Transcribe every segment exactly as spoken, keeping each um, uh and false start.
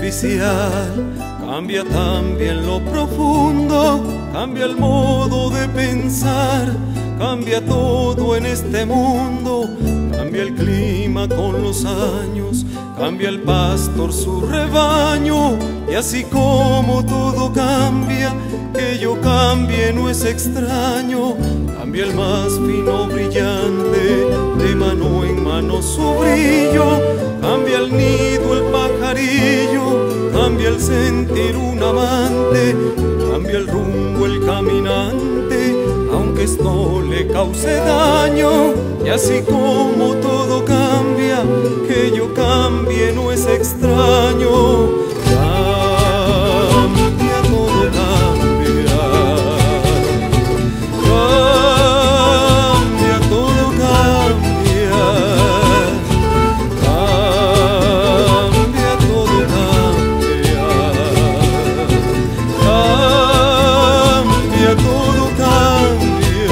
superficial, cambia también lo profundo, cambia el modo de pensar, cambia todo en este mundo, cambia el clima con los años, cambia el pastor su rebaño, y así como todo cambia, que yo cambie no es extraño, cambia el más fino brillante, de mano en mano su brillo, cambia el nido el pajarillo, cambia el sentir un amante, cambia el rumbo el caminante, aunque esto le cause daño, y así como todo cambia, que yo cambie no es extraño. Cambia, todo cambia, cambia, todo cambia, cambia, todo cambia, cambia, todo cambia.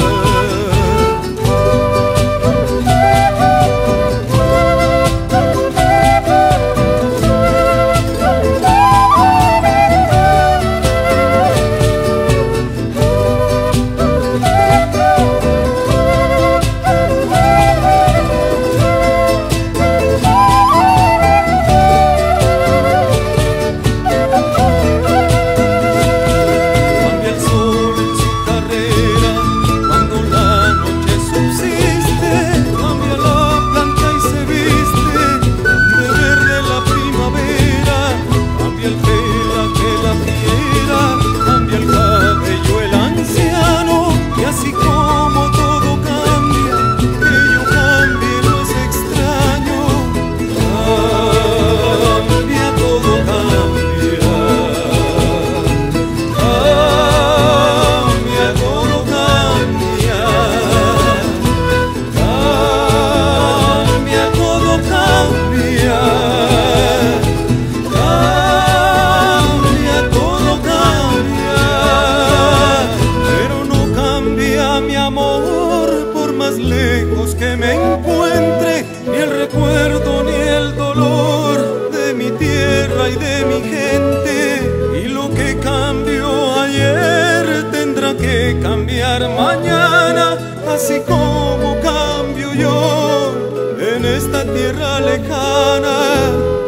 Lejos que me encuentre, ni el recuerdo ni el dolor de mi tierra y de mi gente, y lo que cambió ayer tendrá que cambiar mañana, así como cambio yo en esta tierra lejana.